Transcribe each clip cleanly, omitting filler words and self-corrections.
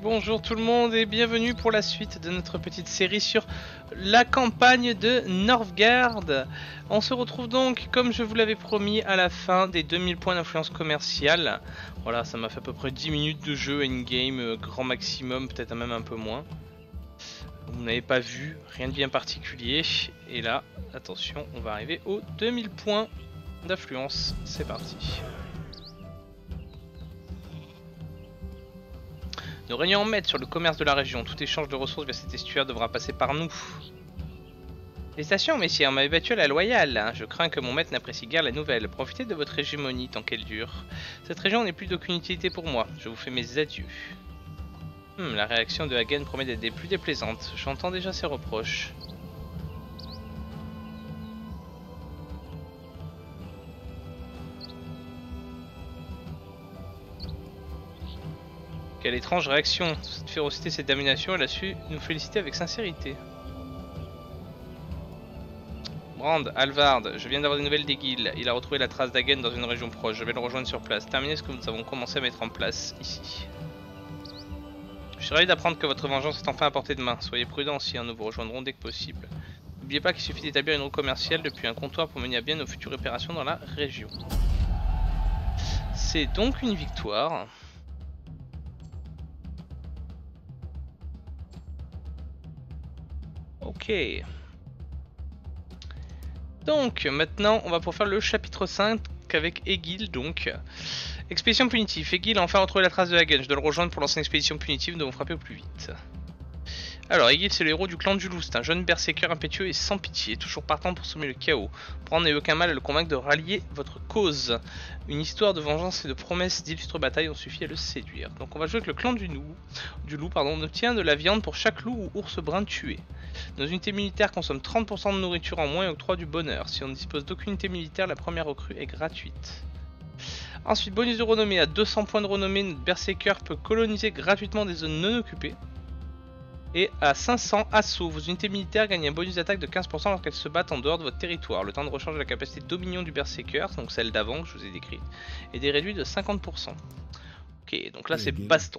Bonjour tout le monde et bienvenue pour la suite de notre petite série sur la campagne de Northgard. On se retrouve donc, comme je vous l'avais promis, à la fin des 2000 points d'influence commerciale. Voilà, ça m'a fait à peu près 10 minutes de jeu in-game, grand maximum, peut-être même un peu moins. Vous n'avez pas vu, rien de bien particulier. Et là, attention, on va arriver aux 2000 points d'influence. C'est parti. Nous régnons en maître sur le commerce de la région. Tout échange de ressources vers cet estuaire devra passer par nous. Félicitations, messieurs, on m'avait battu à la loyale. Je crains que mon maître n'apprécie guère la nouvelle. Profitez de votre hégémonie tant qu'elle dure. Cette région n'est plus d'aucune utilité pour moi. Je vous fais mes adieux. La réaction de Hagen promet d'être des plus déplaisantes. J'entends déjà ses reproches. Quelle étrange réaction. Cette férocité, cette domination, elle a su nous féliciter avec sincérité. Brand, Alvard, je viens d'avoir des nouvelles d'Egil. Il a retrouvé la trace d'Hagen dans une région proche. Je vais le rejoindre sur place. Terminez ce que nous avons commencé à mettre en place ici. Je suis ravi d'apprendre que votre vengeance est enfin à portée de main. Soyez prudents si nous vous rejoindrons dès que possible. N'oubliez pas qu'il suffit d'établir une route commerciale depuis un comptoir pour mener à bien nos futures opérations dans la région. C'est donc une victoire. Ok. Donc maintenant on va pour faire le chapitre 5 avec Egil donc. Expédition punitive. Egil a enfin retrouvé la trace de Hagen. Je dois le rejoindre pour lancer une expédition punitive. Nous devons frapper au plus vite. Alors Egil c'est le héros du clan du loup. C'est un jeune berserker impétueux et sans pitié. Toujours partant pour semer le chaos. Prendre n'a aucun mal à le convaincre de rallier votre cause. Une histoire de vengeance et de promesses d'illustres batailles ont suffi à le séduire. Donc on va jouer avec le clan du loup. On obtient de la viande pour chaque loup ou ours brun tué. Nos unités militaires consomment 30% de nourriture en moins et octroient du bonheur. Si on ne dispose d'aucune unité militaire, la première recrue est gratuite. Ensuite, bonus de renommée. À 200 points de renommée, notre berserker peut coloniser gratuitement des zones non occupées. Et à 500 assauts, vos unités militaires gagnent un bonus d'attaque de 15% lorsqu'elles se battent en dehors de votre territoire. Le temps de recharge de la capacité de dominion du berserker, donc celle d'avant que je vous ai décrite, est réduit de 50%. Ok, donc là c'est baston.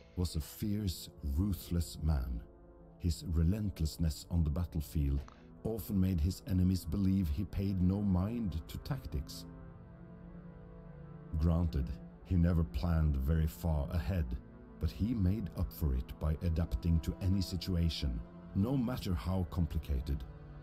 His relentlessness on the battlefield often made his enemies believe he paid no mind to tactics. Granted, he never planned very far ahead, but he made up for it by adapting to any situation, no matter how complicated.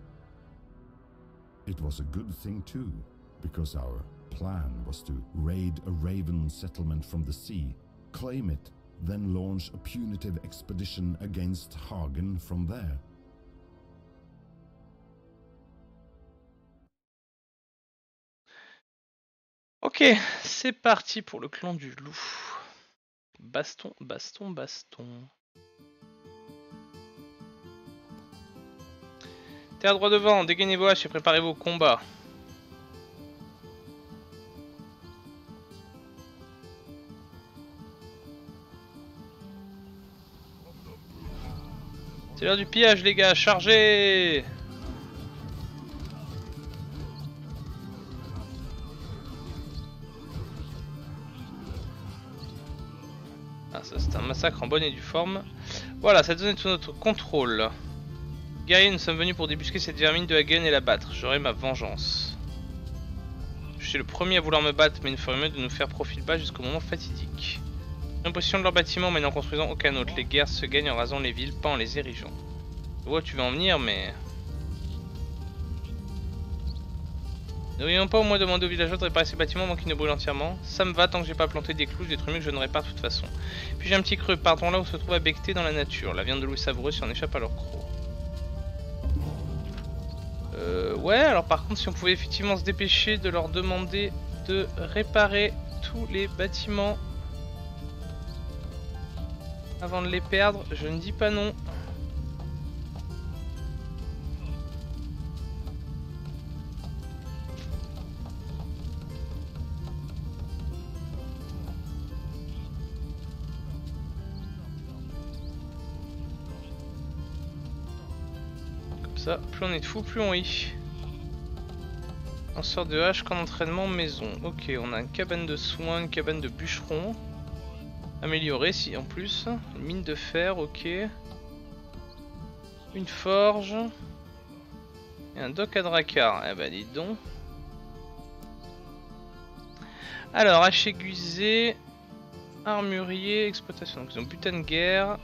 It was a good thing too, because our plan was to raid a Raven settlement from the sea, claim it, then launch a punitive expedition against Hagen from there. Ok, c'est parti pour le clan du loup. Baston, baston, baston. Terre droit devant, dégainez vos haches et préparez-vous au combat. C'est l'heure du pillage les gars, chargez! Ah ça c'est un massacre en bonne et due forme. Voilà, cette zone est sous notre contrôle. Guerriers, nous sommes venus pour débusquer cette vermine de Hagen et la battre. J'aurai ma vengeance. Je suis le premier à vouloir me battre, mais il ne ferait mieux de nous faire profil bas jusqu'au moment fatidique. En position de leur bâtiment mais n'en construisant aucun autre. Les guerres se gagnent en rasant les villes, pas en les érigeant. Je vois où tu veux en venir, mais... N'aurions pas au moins demandé aux villageois de réparer ces bâtiments avant qu'ils ne brûlent entièrement? Ça me va tant que j'ai pas planté des clous, je détruis mieux que je ne répare de toute façon. Puis j'ai un petit creux, partons là où se trouve à becter dans la nature. La viande de loup est savoureuse si on échappe à leur croc. Ouais, alors par contre si on pouvait effectivement se dépêcher de leur demander de réparer tous les bâtiments avant de les perdre, je ne dis pas non. Comme ça, plus on est de fous, plus on rit. Lanceur de hache qu'en entraînement maison. Ok, on a une cabane de soins, une cabane de bûcheron. Améliorer si en plus. Une mine de fer, ok. Une forge. Et un dock à Drakkar. Eh bah dis donc. Alors, hache aiguisée. Armurier, exploitation. Donc ils ont butin de guerre.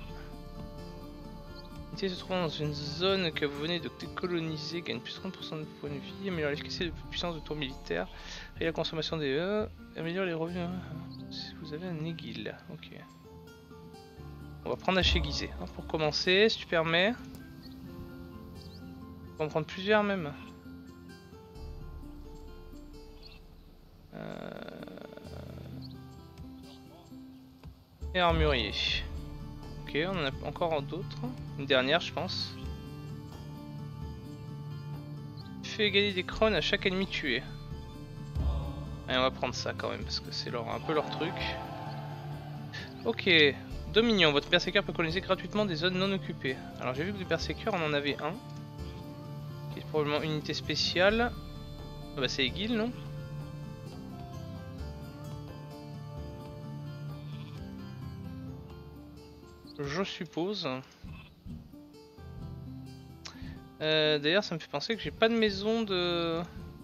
Se trouvant dans une zone que vous venez de décoloniser, gagne plus 30% de points de vie, améliore l'efficacité de puissance de tour militaire, et la consommation des améliore les revenus. Si vous avez un aiguille, ok. On va prendre hache aiguisée hein, pour commencer, si tu permets. On va en prendre plusieurs même. Et armurier. Ok, on en a encore d'autres. Une dernière, je pense. Fait gagner des crônes à chaque ennemi tué. Allez, on va prendre ça quand même, parce que c'est un peu leur truc. Ok. Dominion, votre berserker peut coloniser gratuitement des zones non occupées. Alors j'ai vu que le berserker, on en avait un. Qui est probablement unité spéciale. Ah bah c'est Egil, non? Je suppose. D'ailleurs ça me fait penser que j'ai pas de maison de...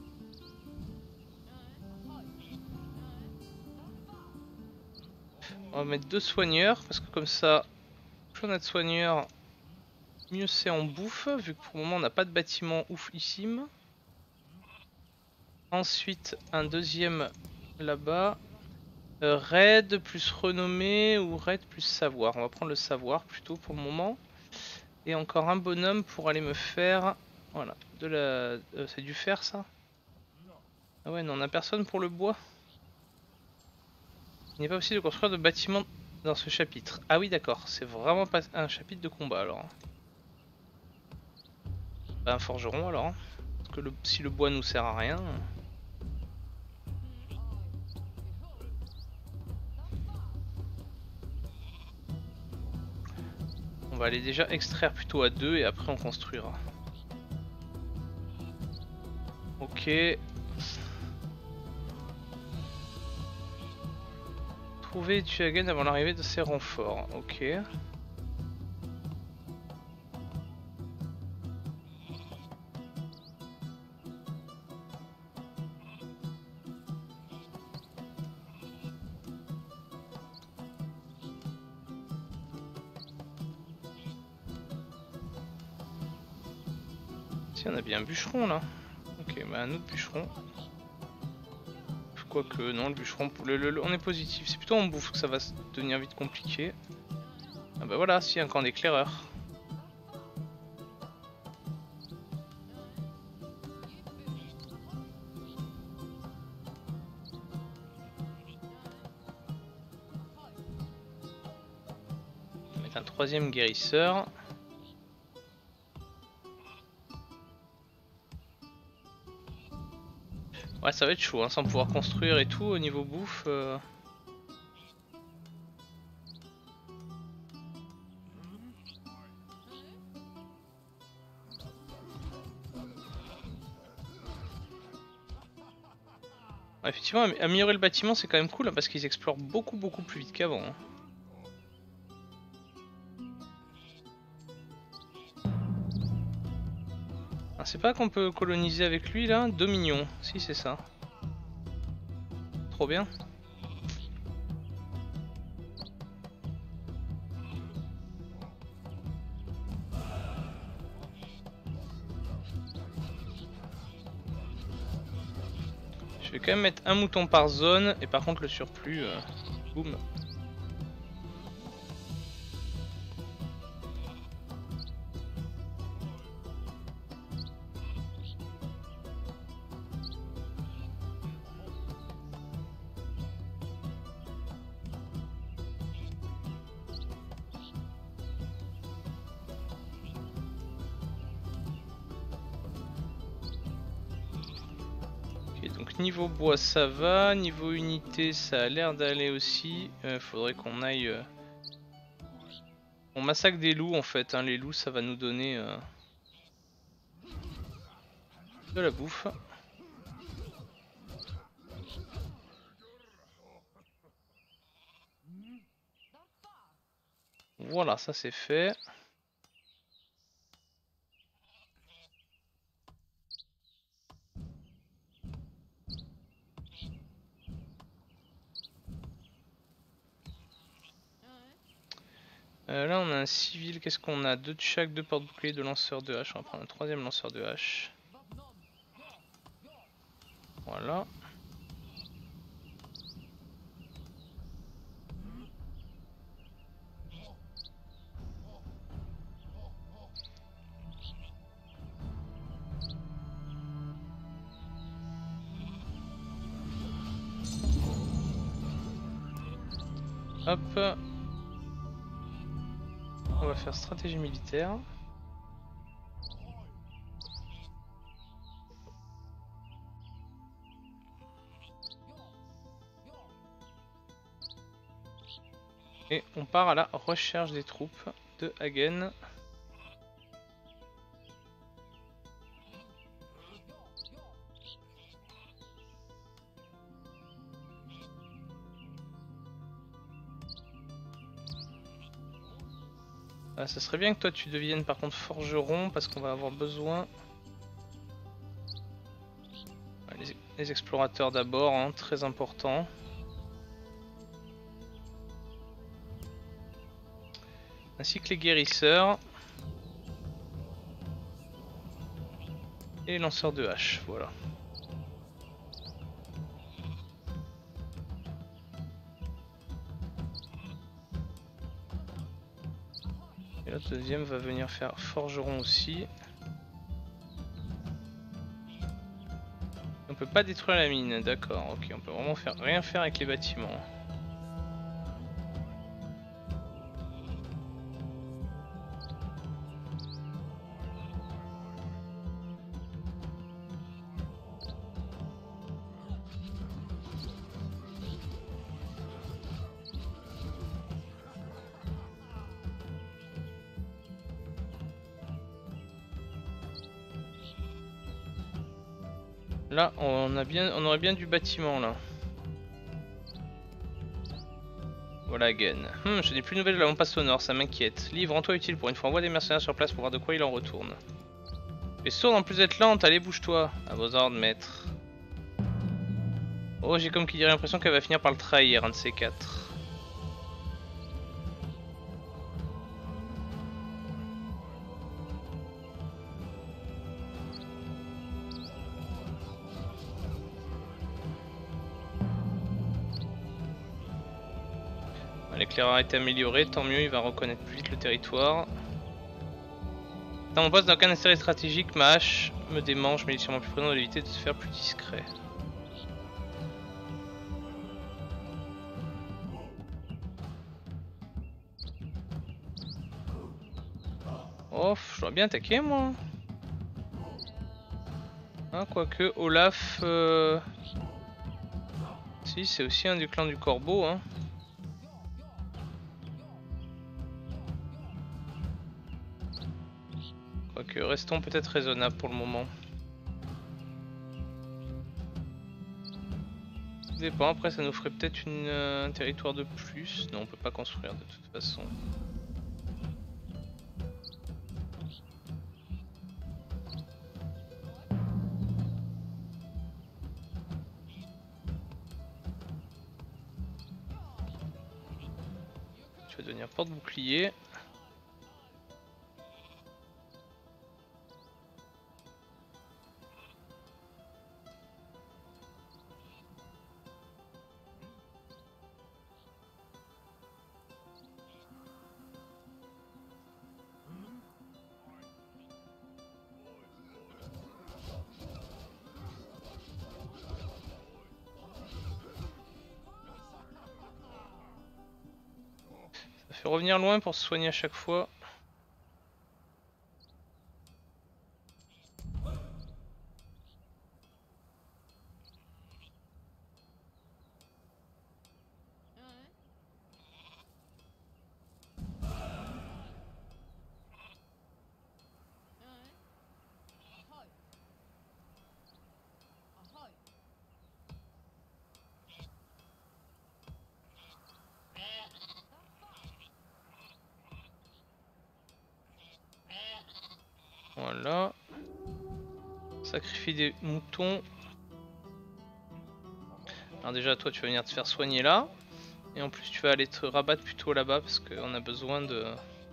On va mettre 2 soigneurs parce que comme ça, plus on a de soigneurs, mieux c'est en bouffe, vu que pour le moment on n'a pas de bâtiment oufissime. Ensuite un deuxième là-bas. Raid plus renommée ou raid plus savoir. On va prendre le savoir plutôt pour le moment. Et encore un bonhomme pour aller me faire... Voilà, de la... c'est du fer ça? Ah ouais, non, on a personne pour le bois. Il n'est pas possible de construire de bâtiments dans ce chapitre. Ah oui d'accord, c'est vraiment pas un chapitre de combat alors. Bah, un forgeron alors. Parce que si le bois nous sert à rien... On va aller déjà extraire plutôt à 2 et après on construira. Ok. Trouver Tuagen avant l'arrivée de ses renforts. Ok. Si on a bien un bûcheron là. Ok, bah un autre bûcheron. Quoique non, le bûcheron, on est positif. C'est plutôt en bouffe que ça va devenir vite compliqué. Ah bah voilà, si un camp d'éclaireurs. On va mettre un troisième guérisseur. Ouais, ça va être chaud, hein, sans pouvoir construire et tout au niveau bouffe. Ouais, effectivement, améliorer le bâtiment c'est quand même cool hein, parce qu'ils explorent beaucoup plus vite qu'avant. Hein. Ah, c'est pas qu'on peut coloniser avec lui là? Dominion, si c'est ça. Trop bien. Je vais quand même mettre un mouton par zone et par contre le surplus, boum. Donc niveau bois ça va, niveau unité ça a l'air d'aller aussi. Faudrait qu'on aille... On massacre des loups en fait, hein. Les loups ça va nous donner de la bouffe. Voilà, ça c'est fait. Là on a un civil, qu'est-ce qu'on a? 2 de chaque, 2 porte-boucliers, 2 lanceurs de hache. On va prendre un 3ème lanceur de hache. Voilà. Hop. On va faire stratégie militaire. Et on part à la recherche des troupes de Hagen. Ah, ça serait bien que toi tu deviennes par contre forgeron parce qu'on va avoir besoin. Les explorateurs d'abord, hein, très important. Ainsi que les guérisseurs. Et les lanceurs de hache, voilà. Et le deuxième va venir faire forgeron aussi. On peut pas détruire la mine, d'accord, ok, on peut vraiment rien faire avec les bâtiments. Là, on aurait bien du bâtiment là. Voilà Hagen. Je n'ai plus de nouvelles de la Montpasse au nord, ça m'inquiète. Livre, rends-toi utile pour une fois, envoie des mercenaires sur place pour voir de quoi il en retourne. Mais sourde en plus d'être lente, allez bouge-toi. À vos ordres, maître. Oh, j'ai comme qui dirait l'impression qu'elle va finir par le trahir, un de ces quatre. L'éclaireur a été amélioré, tant mieux, il va reconnaître plus vite le territoire. Dans mon poste n'a aucun intérêt stratégique, ma hache me démange, mais il est sûrement plus prudent de l'éviter de se faire plus discret. Oh, je dois bien attaquer moi. Hein, quoique Olaf... Si, c'est aussi un du clan du corbeau. Hein. Quoique restons peut-être raisonnables pour le moment. Ça dépend, après ça nous ferait peut-être un territoire de plus. Non, on peut pas construire de toute façon. Tu vas devenir porte-bouclier. Ça fait revenir loin pour se soigner à chaque fois. Voilà. Sacrifier des moutons. Alors déjà toi tu vas venir te faire soigner là. Et en plus tu vas aller te rabattre plutôt là-bas parce qu'on a besoin de...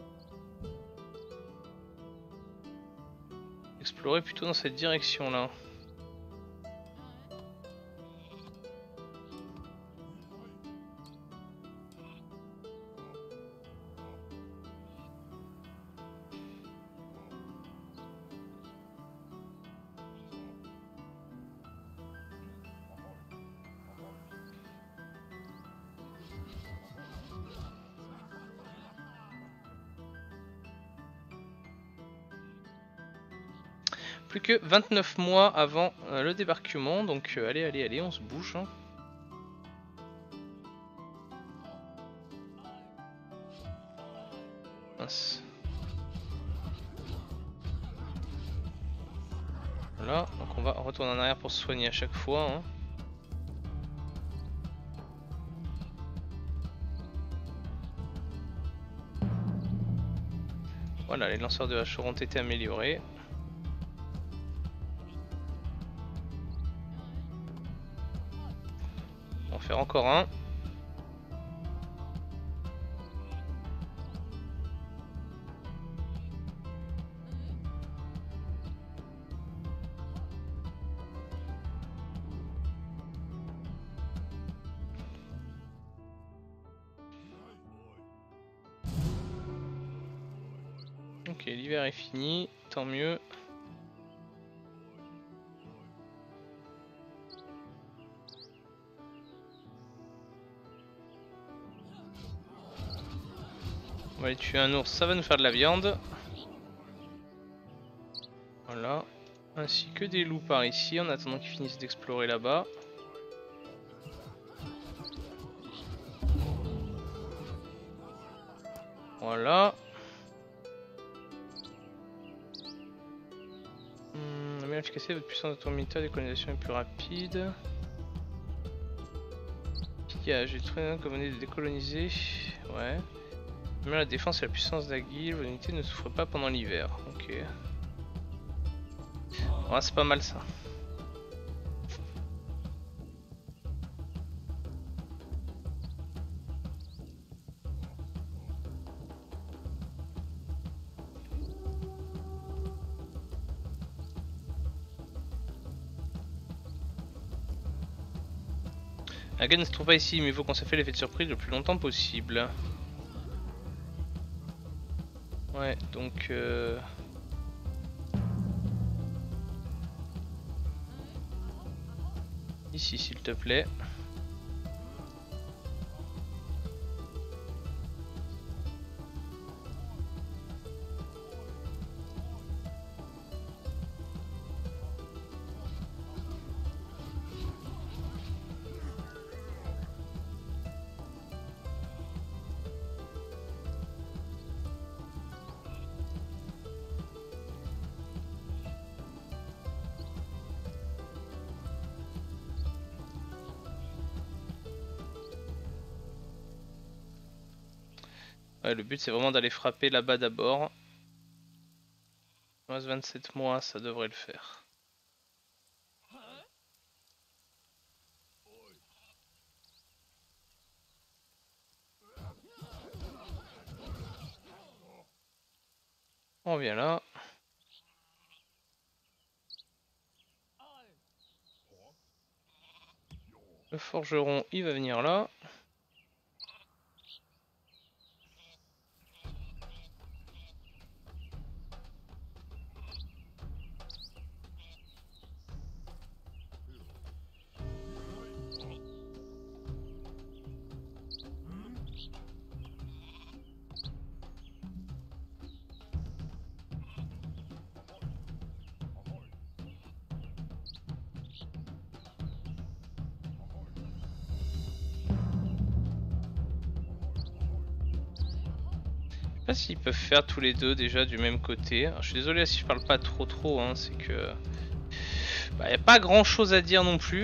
explorer plutôt dans cette direction là. Plus que 29 mois avant le débarquement, donc allez, on se bouge. Hein. Mince. Voilà, donc on va retourner en arrière pour se soigner à chaque fois. Hein. Voilà, les lanceurs de hache auront été améliorés. On va en faire encore un. Ok, l'hiver est fini, tant mieux. On va aller tuer un ours, ça va nous faire de la viande. Voilà. Ainsi que des loups par ici, en attendant qu'ils finissent d'explorer là-bas. Voilà. Bien efficacité, votre puissance de tourmenteur, décolonisation est plus rapide. Pillage, j'ai trouvé comme on est de décoloniser. Ouais. Mais la défense et la puissance d'Aguil, vos unités ne souffrent pas pendant l'hiver. Ok. Ouais, c'est pas mal ça. La gun ne se trouve pas ici, mais il faut qu'on se fait l'effet de surprise le plus longtemps possible. Ouais, donc... ici, s'il te plaît. Ouais, le but c'est vraiment d'aller frapper là-bas d'abord. Il reste 27 mois, ça devrait le faire. On vient là. Le forgeron, il va venir là. Je sais pas s'ils peuvent faire tous les deux déjà du même côté. Alors, je suis désolé si je parle pas trop, hein, c'est que... Bah, y a pas grand chose à dire non plus.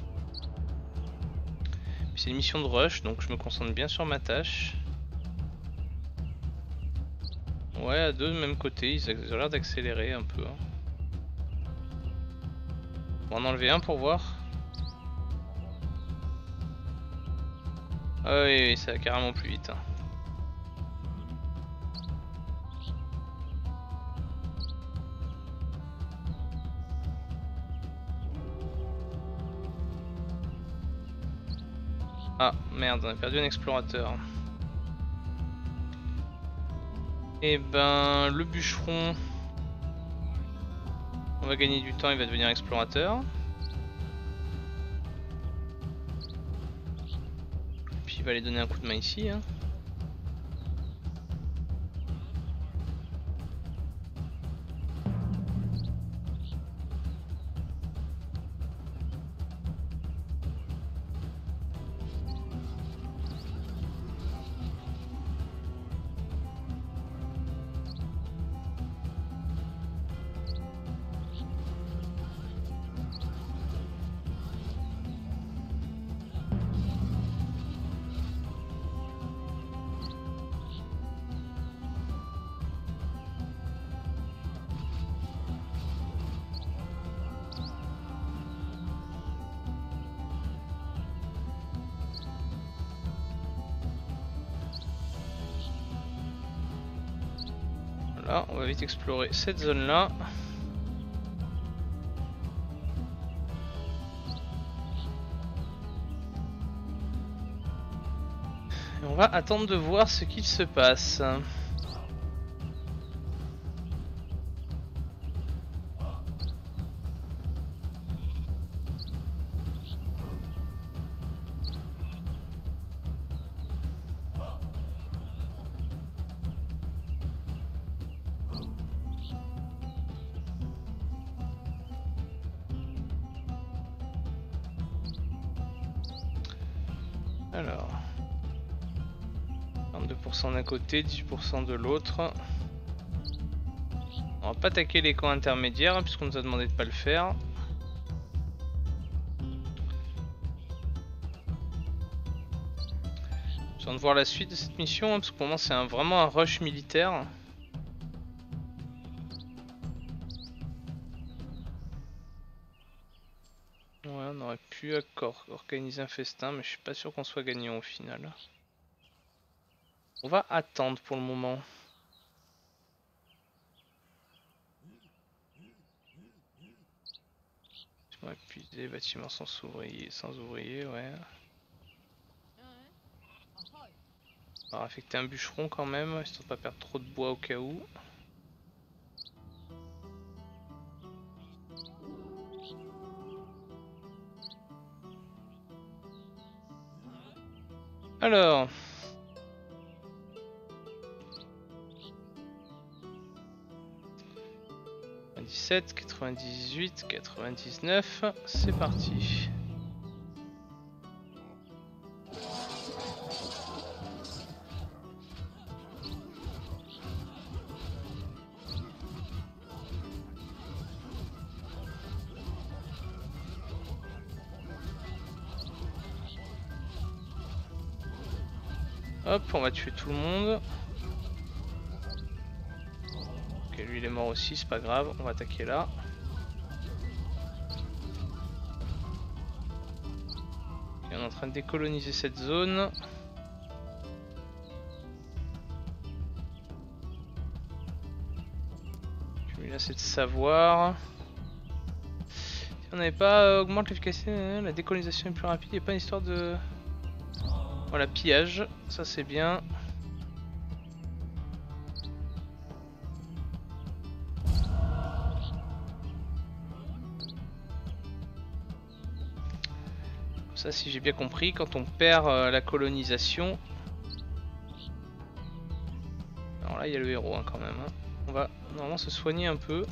C'est une mission de rush, donc je me concentre bien sur ma tâche. Ouais, à deux de même côté, ils ont l'air d'accélérer un peu. Hein. On va en enlever un pour voir. Ah oui, oui, ça va carrément plus vite. Hein. Ah merde, on a perdu un explorateur. Et ben le bûcheron, on va gagner du temps, il va devenir explorateur. Puis il va aller donner un coup de main ici. Hein. Voilà, on va vite explorer cette zone là. Et on va attendre de voir ce qu'il se passe. Alors, 42% d'un côté, 18% de l'autre. On va pas attaquer les camps intermédiaires hein, puisqu'on nous a demandé de pas le faire. J'ai besoin de voir la suite de cette mission hein, parce que pour moi c'est vraiment un rush militaire. Ouais, on aurait pu organiser un festin mais je suis pas sûr qu'on soit gagnant au final. On va attendre pour le moment. On va épuiser, bâtiment sans ouvriers, ouais. On va affecter un bûcheron quand même, histoire de pas perdre trop de bois au cas où. Alors... 97, 98, 99, c'est parti. Hop, on va tuer tout le monde. Ok, lui il est mort aussi, c'est pas grave, on va attaquer là. Ok, on est en train de décoloniser cette zone. Lui là c'est de savoir. Si on n'avait pas augmenté l'efficacité, la décolonisation est plus rapide, il n'y a pas une histoire de... Voilà, pillage, ça c'est bien. Ça, si j'ai bien compris, quand on perd la colonisation... Alors là, il y a le héros hein, quand même. Hein. On va normalement se soigner un peu.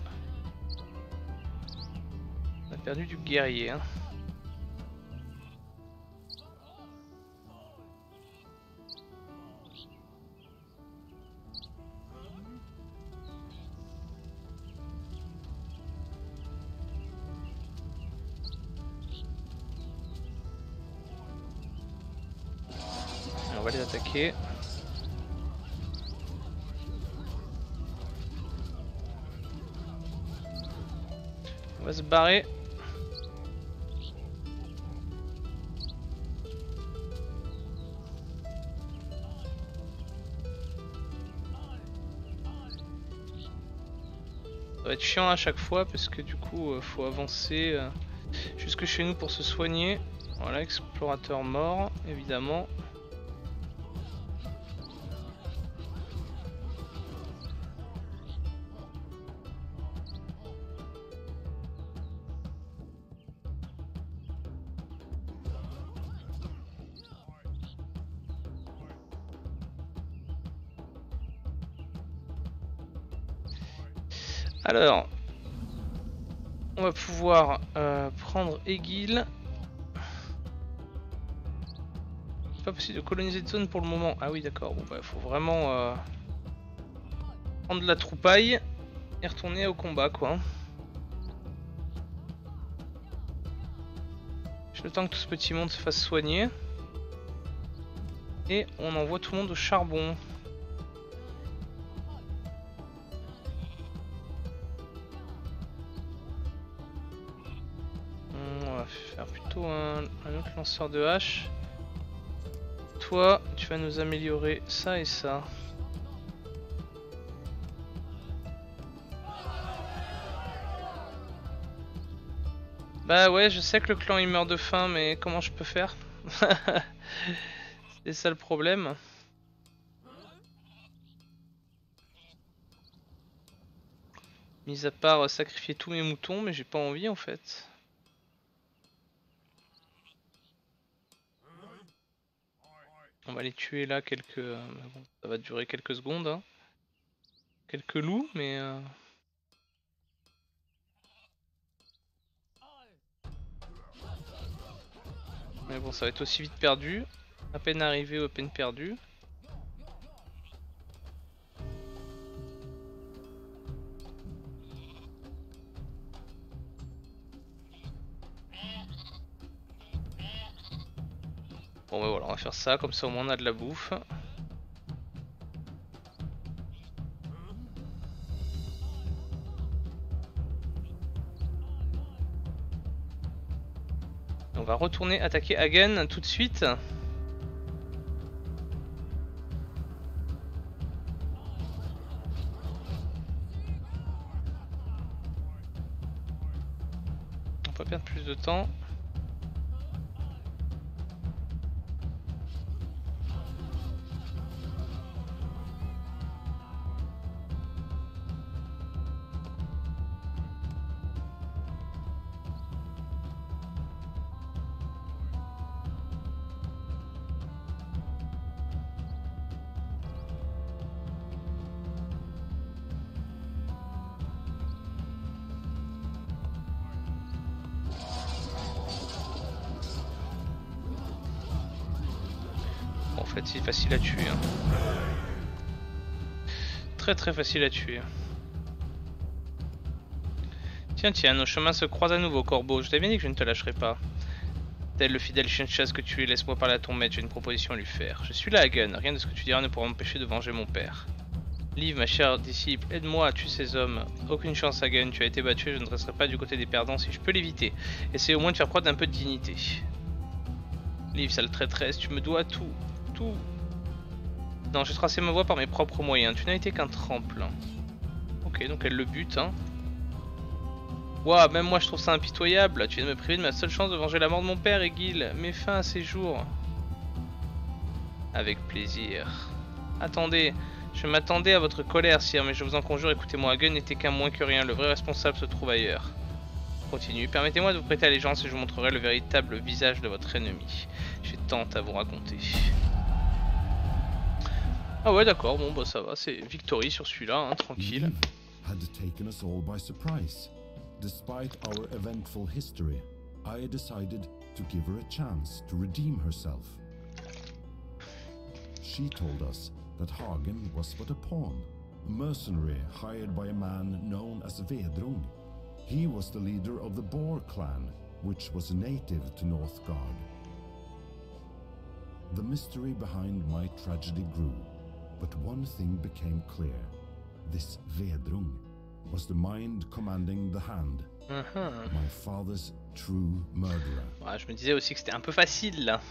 On a perdu du guerrier. Hein. On va les attaquer. On va se barrer. Ça va être chiant à chaque fois parce que du coup faut avancer jusque chez nous pour se soigner. Voilà, explorateur mort, évidemment. Alors, on va pouvoir prendre Egil. C'est pas possible de coloniser de zone pour le moment. Ah oui, d'accord. Bon, bah, faut vraiment prendre de la troupaille et retourner au combat, quoi. J'ai le temps que tout ce petit monde se fasse soigner. Et on envoie tout le monde au charbon. On va faire plutôt un autre lanceur de hache. Toi, tu vas nous améliorer ça et ça. Bah ouais, je sais que le clan il meurt de faim, mais comment je peux faire? C'est ça le problème. Mis à part sacrifier tous mes moutons, mais j'ai pas envie en fait. On va les tuer là quelques... bon, ça va durer quelques secondes. Hein. Quelques loups, mais... Mais bon, ça va être aussi vite perdu. À peine arrivé ou à peine perdu. Bon bah voilà, on va faire ça, comme ça au moins on a de la bouffe. On va retourner attaquer Hagen tout de suite. On va pas perdre plus de temps. En fait, c'est facile à tuer. Hein. Très très facile à tuer. Tiens, tiens, nos chemins se croisent à nouveau, Corbeau. Je t'avais dit que je ne te lâcherai pas. Tel le fidèle chien de chasse que tu es, laisse-moi parler à ton maître, j'ai une proposition à lui faire. Je suis là, Hagen. Rien de ce que tu diras ne pourra m'empêcher de venger mon père. Liv, ma chère disciple, aide-moi à tuer ces hommes. Aucune chance, Hagen. Tu as été battu et je ne resterai pas du côté des perdants si je peux l'éviter. Essaye au moins de faire preuve d'un peu de dignité. Liv, sale traîtresse, tu me dois tout. Tout. Non, j'ai tracé ma voie par mes propres moyens. Tu n'as été qu'un tremplin. Ok, donc elle le bute, hein. Waouh, même moi je trouve ça impitoyable. Tu viens de me priver de ma seule chance de venger la mort de mon père, Egil. Mets fin à ces jours. Avec plaisir. Attendez, je m'attendais à votre colère, sire, mais je vous en conjure, écoutez-moi, Hagen n'était qu'un moins que rien. Le vrai responsable se trouve ailleurs. Continue. Permettez-moi de vous prêter allégeance et je vous montrerai le véritable visage de votre ennemi. J'ai tant à vous raconter. Ah ouais, d'accord, bon bah ça va, c'est victory sur celui-là, hein, tranquille. Had taken us all by surprise. Despite our eventful history, I decided to give her a chance to redeem herself. She told us that Hagen was but a pawn, a mercenary hired by a man known as Vedrung. He was the leader of the Boar clan, which was native to Northgard. The mystery behind my tragedy grew, but one thing became clear. This Vedrung, was the mind commanding the hand. My father's true murderer. Ouais, je me disais aussi que c'était un peu facile là.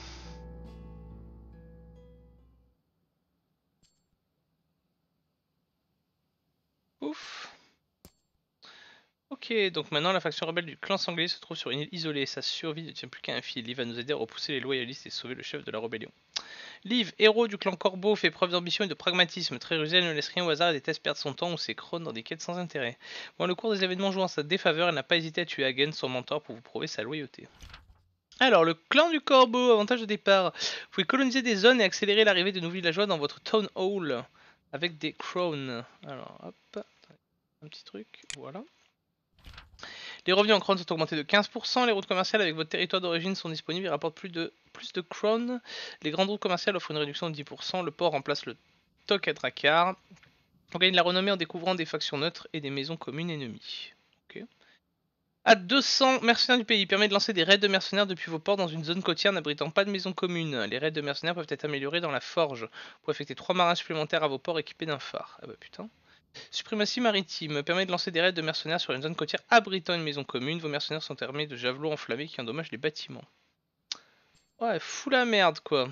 Ouf. Ok, donc maintenant la faction rebelle du clan sanglier se trouve sur une île isolée. Sa survie ne tient plus qu'à un fil. Liv va nous aider à repousser les loyalistes et sauver le chef de la rébellion. Liv, héros du clan Corbeau, fait preuve d'ambition et de pragmatisme. Très rusé, elle ne laisse rien au hasard et déteste perdre son temps ou ses crônes dans des quêtes sans intérêt. Bon, le cours des événements jouant en sa défaveur, elle n'a pas hésité à tuer Hagen, son mentor, pour vous prouver sa loyauté. Alors, le clan du Corbeau, avantage de départ. Vous pouvez coloniser des zones et accélérer l'arrivée de nouveaux villageois dans votre town hall avec des crowns. Alors, hop, un petit truc, voilà. Les revenus en crowns sont augmentés de 15%, les routes commerciales avec votre territoire d'origine sont disponibles et rapportent plus de crowns. Les grandes routes commerciales offrent une réduction de 10%, le port remplace le Tok à Drakkar. On gagne de la renommée en découvrant des factions neutres et des maisons communes ennemies. Okay. À 200 mercenaires du pays, permet de lancer des raids de mercenaires depuis vos ports dans une zone côtière n'abritant pas de maison commune. Les raids de mercenaires peuvent être améliorés dans la forge. Pour affecter 3 marins supplémentaires à vos ports équipés d'un phare. Ah bah putain. Suprématie maritime permet de lancer des raids de mercenaires sur une zone côtière abritant une maison commune. Vos mercenaires sont armés de javelots enflammés qui endommagent les bâtiments. Ouais, fou la merde quoi.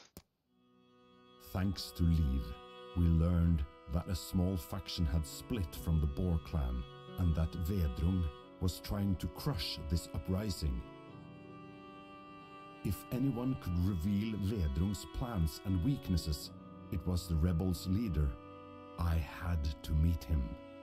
Thanks to Liv, we learned that a small faction had split from the Boar clan and that Vedrung was trying to crush this uprising. If anyone could reveal Vedrung's plans and weaknesses, it was the rebels' leader. I had to meet him.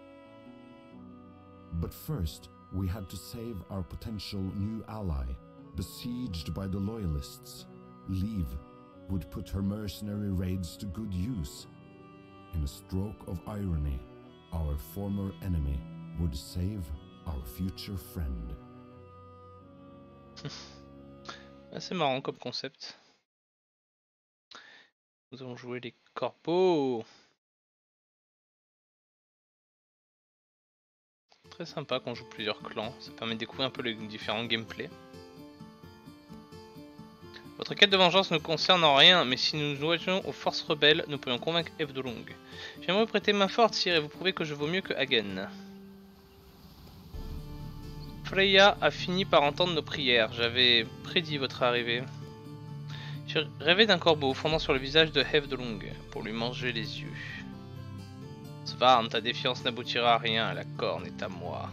But first, we had to save our potential new ally, besieged by the loyalists. Liv would put her mercenary raids to good use. In a stroke of irony, our former enemy would save our future friend. C'est marrant comme concept. Nous allons jouer les corbeaux. Très sympa quand on joue plusieurs clans, ça permet de découvrir un peu les différents gameplays. Votre quête de vengeance ne concerne en rien, mais si nous nous joignons aux forces rebelles, nous pourrions convaincre Evdolung. J'aimerais vous prêter main forte, sire, et vous prouver que je vaux mieux que Hagen. Freya a fini par entendre nos prières, j'avais prédit votre arrivée. J'ai rêvé d'un corbeau fondant sur le visage de Evdolung pour lui manger les yeux. Svarn, ta défiance n'aboutira à rien, la corne est à moi.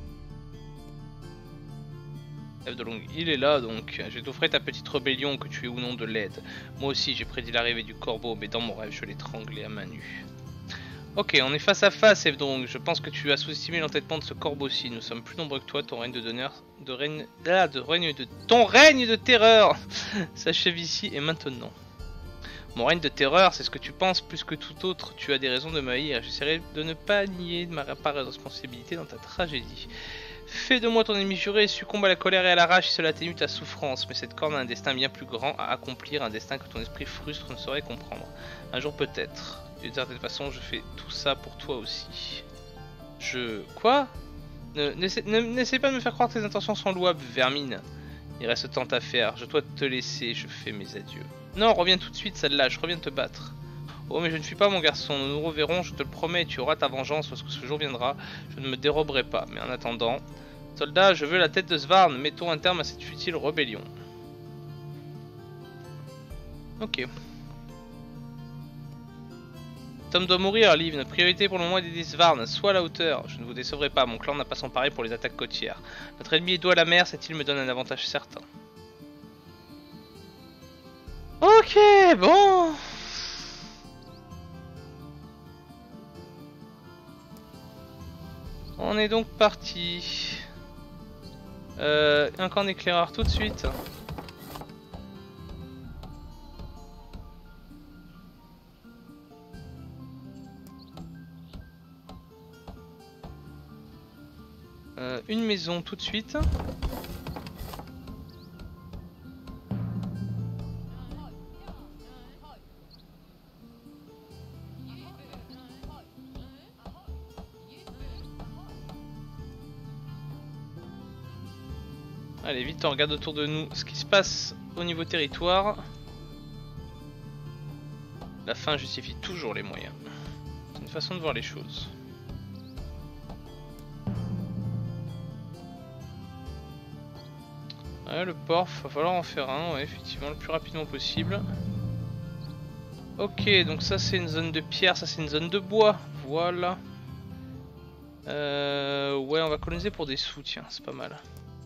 Evdolung, il est là donc. Je vais t'offrir ta petite rébellion, que tu aies ou non de l'aide. Moi aussi j'ai prédit l'arrivée du corbeau, mais dans mon rêve je l'étranglais à main nue. Ok, on est face à face Evdolung. Je pense que tu as sous-estimé l'entêtement de ce corbeau-ci. Nous sommes plus nombreux que toi, ton règne de terreur s'achève ici et maintenant. Mon règne de terreur, c'est ce que tu penses plus que tout autre. Tu as des raisons de m'haïr. J'essaierai de ne pas nier ma part de responsabilité dans ta tragédie. Fais de moi ton ennemi juré, succombe à la colère et à la rage si cela atténue ta souffrance. Mais cette corne a un destin bien plus grand à accomplir, un destin que ton esprit frustre ne saurait comprendre. Un jour peut-être. D'une certaine façon, je fais tout ça pour toi aussi. Quoi? N'essaie pas de me faire croire que tes intentions sont louables, vermine. Il reste tant à faire. Je dois te laisser, je fais mes adieux. Non, reviens tout de suite, celle-là, je reviens te battre. Oh, mais je ne suis pas mon garçon, nous nous reverrons, je te le promets, tu auras ta vengeance lorsque ce jour viendra. Je ne me déroberai pas, mais en attendant... Soldat, je veux la tête de Svarn, mettons un terme à cette futile rébellion. Ok. Tom doit mourir, Liv. Notre priorité pour le moment est d'aider Svarn. Sois à la hauteur. Je ne vous décevrai pas, mon clan n'a pas son pareil pour les attaques côtières. Notre ennemi est dos à la mer, cette île me donne un avantage certain. Ok, bon. On est donc parti. Un camp d'éclaireurs tout de suite. Une maison tout de suite. Allez, vite, on regarde autour de nous ce qui se passe au niveau territoire. La fin justifie toujours les moyens. C'est une façon de voir les choses. Ouais, le port, va falloir en faire un, ouais, effectivement, le plus rapidement possible. Ok, donc ça c'est une zone de pierre, ça c'est une zone de bois, voilà. Ouais, on va coloniser pour des sous, tiens, c'est pas mal.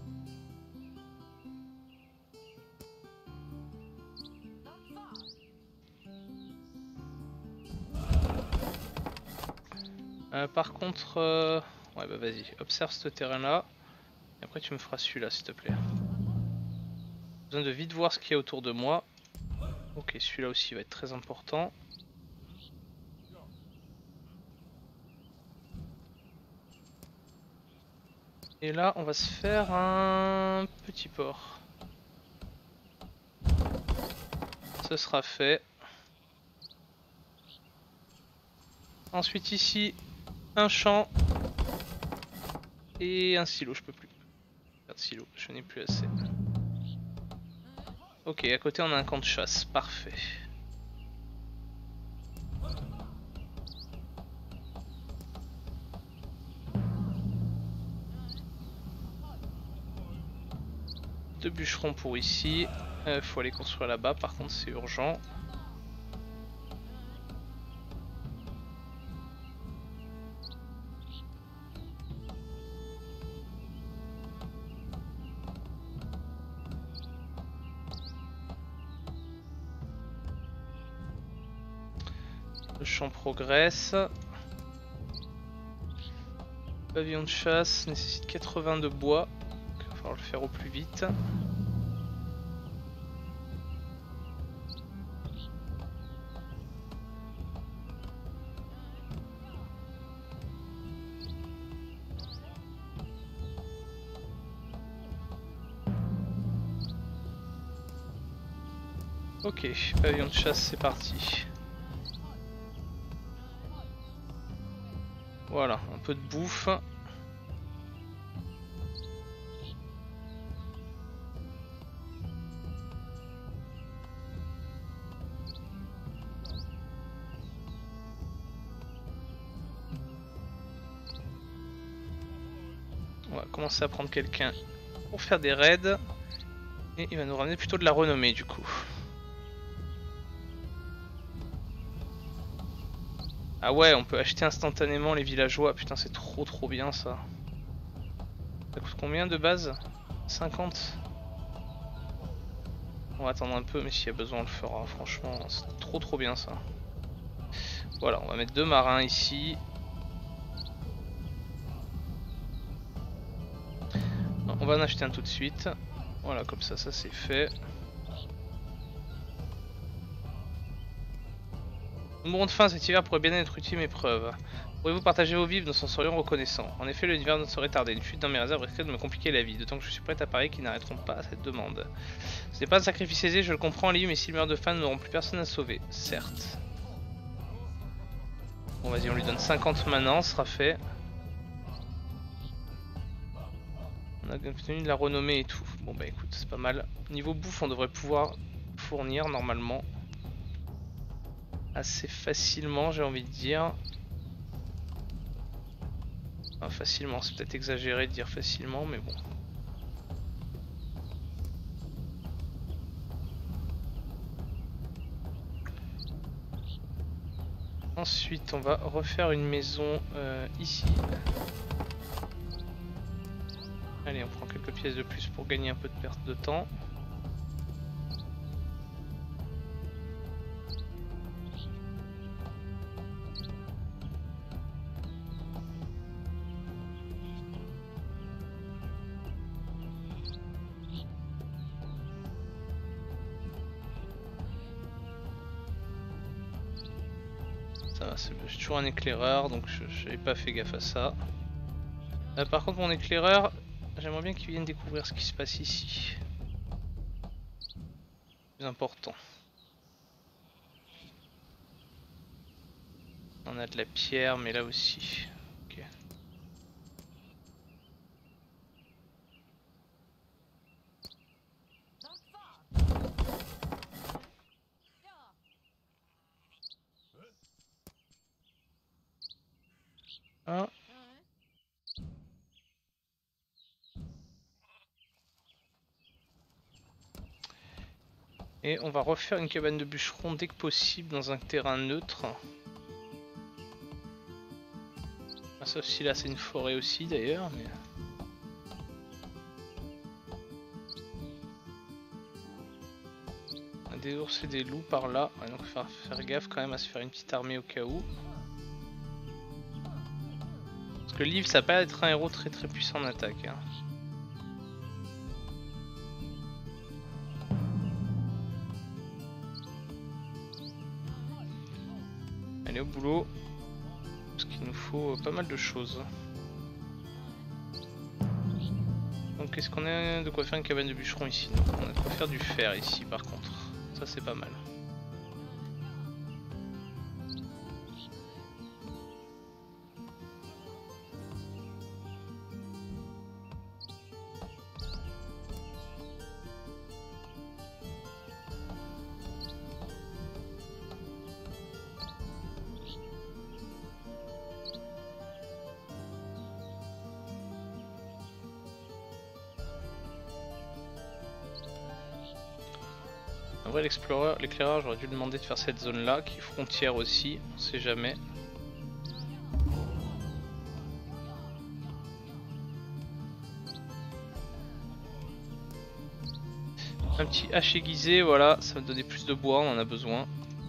Par contre, ouais bah vas-y, observe ce terrain là. Et après tu me feras celui-là s'il te plaît. Besoin de vite voir ce qu'il y a autour de moi. Ok, celui-là aussi va être très important. Et là on va se faire un petit port. Ce sera fait. Ensuite ici, un champ. Et un silo, je peux plus. Pas de silo, je n'ai plus assez. Ok, à côté on a un camp de chasse, parfait. Deux bûcherons pour ici. Faut aller construire là-bas, par contre c'est urgent. Le champ progresse. Pavillon de chasse nécessite 80 de bois. Il va falloir le faire au plus vite. Ok, pavillon de chasse, c'est parti. Voilà, un peu de bouffe. On va commencer à prendre quelqu'un pour faire des raids. Et il va nous ramener plutôt de la renommée du coup. Ah ouais, on peut acheter instantanément les villageois. Putain, c'est trop bien ça. Ça coûte combien de base? 50. On va attendre un peu, mais s'il y a besoin on le fera. Franchement, c'est trop bien ça. Voilà, on va mettre deux marins ici. On va en acheter un tout de suite. Voilà, comme ça c'est fait. Nous mourrons de faim, cet hiver pourrait bien être utile mes preuves. Pourriez-vous partager vos vivres, nous en serions reconnaissants. En effet, l'hiver ne serait tardé. Une fuite dans mes réserves risquerait de me compliquer la vie, d'autant que je suis prêt à parier qu'ils n'arrêteront pas à cette demande. Ce n'est pas un sacrifice aisé, je le comprends, Lee, mais s'ils meurent de faim, nous n'aurons plus personne à sauver. Certes. Bon, vas-y, on lui donne 50 maintenant, ce sera fait. On a obtenu de la renommée et tout. Bon, bah écoute, c'est pas mal. Niveau bouffe, on devrait pouvoir fournir normalement. Assez facilement, j'ai envie de dire. Enfin, facilement, c'est peut-être exagéré de dire facilement, mais bon. Ensuite, on va refaire une maison ici. Allez, on prend quelques pièces de plus pour gagner un peu de perte de temps. J'ai toujours un éclaireur, donc je n'avais pas fait gaffe à ça. Par contre, mon éclaireur, j'aimerais bien qu'il vienne découvrir ce qui se passe ici. Plus important. On a de la pierre, mais là aussi. Ok. Ah. Et on va refaire une cabane de bûcheron dès que possible dans un terrain neutre. Ah, sauf si là c'est une forêt aussi d'ailleurs. Mais... on a des ours et des loups par là. Ouais, donc faire gaffe quand même à se faire une petite armée au cas où. Parce que Liv ça va pas être un héros très puissant en attaque. Hein. Allez au boulot. Parce qu'il nous faut pas mal de choses. Donc est-ce qu'on a de quoi faire une cabane de bûcheron ici? Non, on a de quoi faire du fer ici par contre. Ça c'est pas mal. En vrai l'éclaireur j'aurais dû lui demander de faire cette zone là qui est frontière aussi, on sait jamais. Un petit hache aiguisé, voilà, ça va donner plus de bois, on en a besoin.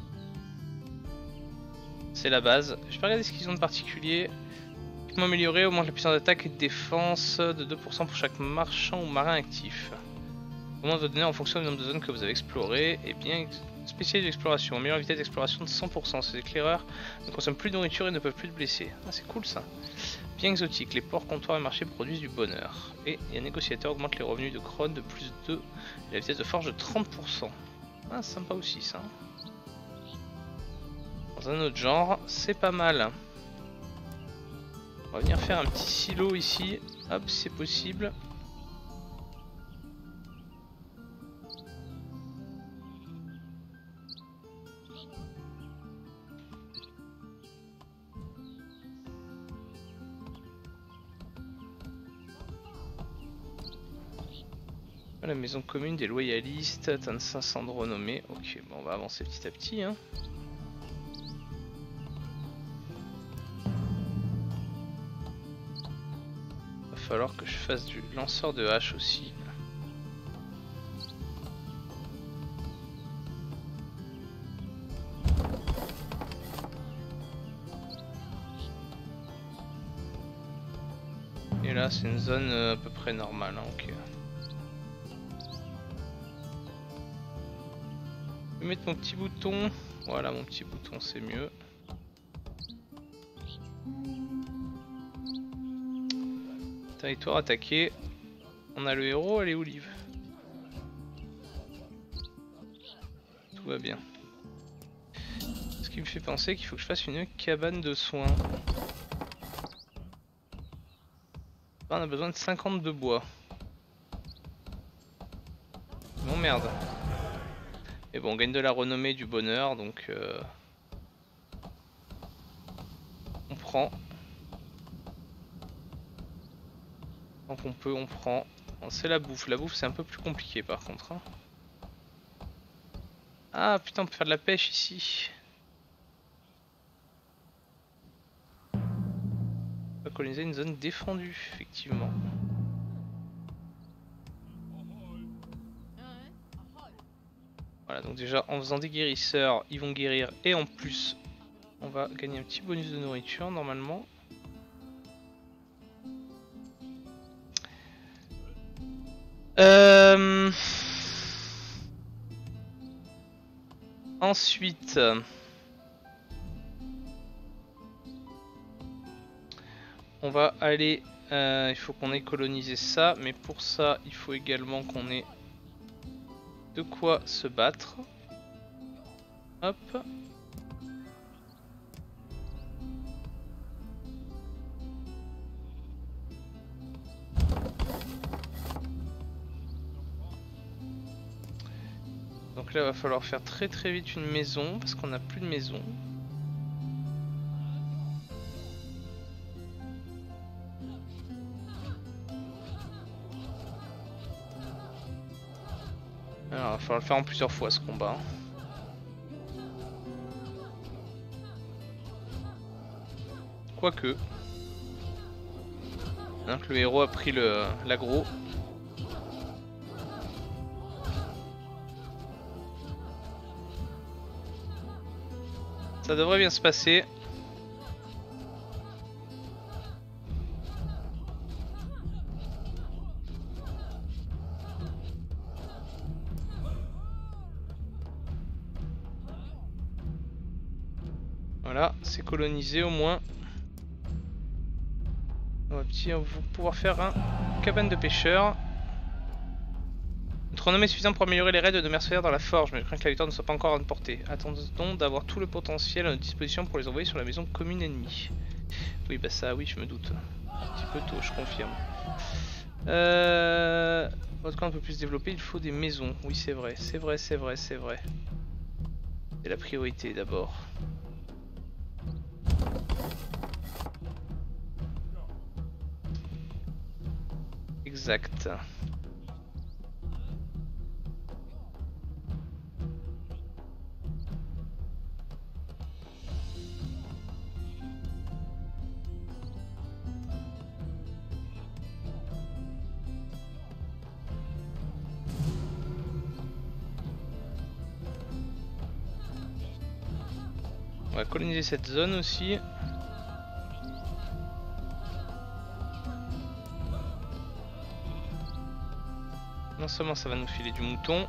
C'est la base. Je vais regarder ce qu'ils ont de particulier. Équipement amélioré, augmente la puissance d'attaque et de défense de 2% pour chaque marchand ou marin actif. Augmente votre données en fonction du nombre de zones que vous avez explorées. Et bien spécialisé d'exploration, améliore la vitesse d'exploration de 100%. Ces éclaireurs ne consomment plus de nourriture et ne peuvent plus te blesser. Ah c'est cool ça. Bien exotique, les ports, comptoirs et marchés produisent du bonheur. Et un négociateur augmente les revenus de Krone de plus 2 et la vitesse de forge de 30%. Ah sympa aussi ça. Dans un autre genre, c'est pas mal. On va venir faire un petit silo ici. Hop, si c'est possible. La maison commune des loyalistes, atteindre 500 de renommée. Ok, bon, on va avancer petit à petit. Hein. Va falloir que je fasse du lanceur de hache aussi. Et là, c'est une zone à peu près normale. Hein, ok. Je vais mettre mon petit bouton. Voilà, mon petit bouton, c'est mieux. Territoire attaqué. On a le héros, elle est où, Liv? Tout va bien. Ce qui me fait penser qu'il faut que je fasse une cabane de soins. Là, on a besoin de 50 de bois. Non merde. Mais bon, on gagne de la renommée, du bonheur, donc on prend. Tant qu'on peut, on prend. C'est la bouffe. La bouffe, c'est un peu plus compliqué par contre. Hein. Ah putain, on peut faire de la pêche ici. On va coloniser une zone défendue, effectivement. Voilà, donc déjà en faisant des guérisseurs, ils vont guérir et en plus, on va gagner un petit bonus de nourriture normalement. Ensuite, on va aller. Il faut qu'on ait colonisé ça, mais pour ça, il faut également qu'on ait de quoi se battre. Hop. Donc là, il va falloir faire très vite une maison parce qu'on n'a plus de maison. Alors, il va falloir le faire en plusieurs fois ce combat. Quoique. Hein, que le héros a pris l'aggro. Ça devrait bien se passer. Voilà, c'est colonisé au moins. On va pouvoir faire un cabane de pêcheurs. Notre renommée est suffisante pour améliorer les raids de mercenaires dans la forge, mais je crains que la victoire ne soit pas encore à notre portée. Attendons d'avoir tout le potentiel à notre disposition pour les envoyer sur la maison commune ennemie. Oui, bah ça, oui, je me doute. Un petit peu tôt, je confirme. Votre camp un peu plus développé, il faut des maisons. Oui, c'est vrai, c'est vrai, c'est vrai, c'est vrai. C'est la priorité d'abord. Exact. On va coloniser cette zone aussi. Non seulement ça va nous filer du mouton.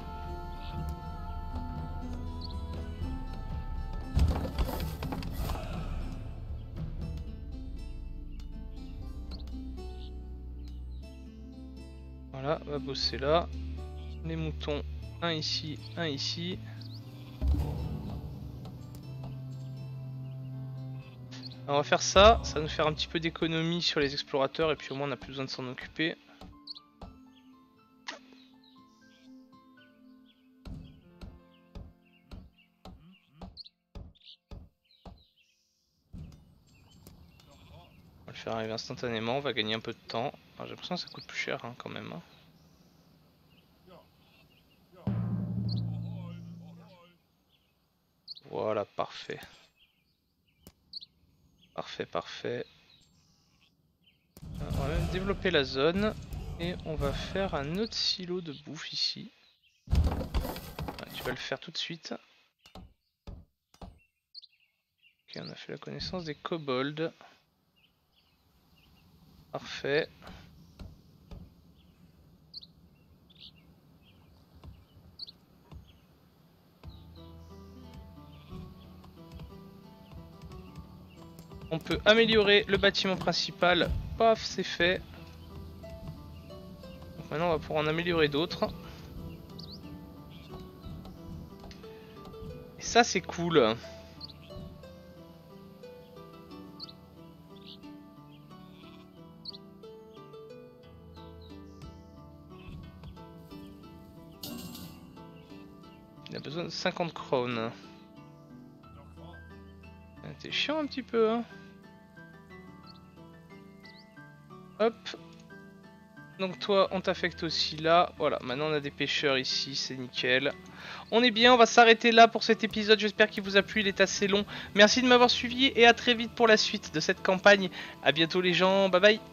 Voilà, on va bosser là. Les moutons, un ici, un ici. Alors on va faire ça, ça va nous faire un petit peu d'économie sur les explorateurs et puis au moins on n'a plus besoin de s'en occuper. On va le faire arriver instantanément, on va gagner un peu de temps. J'ai l'impression que ça coûte plus cher hein, quand même. Voilà, parfait. Parfait, parfait. On va même développer la zone et on va faire un autre silo de bouffe ici. Ouais, tu vas le faire tout de suite. Ok, on a fait la connaissance des kobolds. Parfait. On peut améliorer le bâtiment principal. Paf, c'est fait. Donc maintenant on va pouvoir en améliorer d'autres. Et ça c'est cool. Il a besoin de 50 crowns. T'es chiant un petit peu hein. Hop. Donc toi on t'affecte aussi là. Voilà, maintenant on a des pêcheurs ici, c'est nickel. On est bien, on va s'arrêter là pour cet épisode. J'espère qu'il vous a plu, il est assez long. Merci de m'avoir suivi et à très vite pour la suite de cette campagne. A bientôt les gens, bye bye.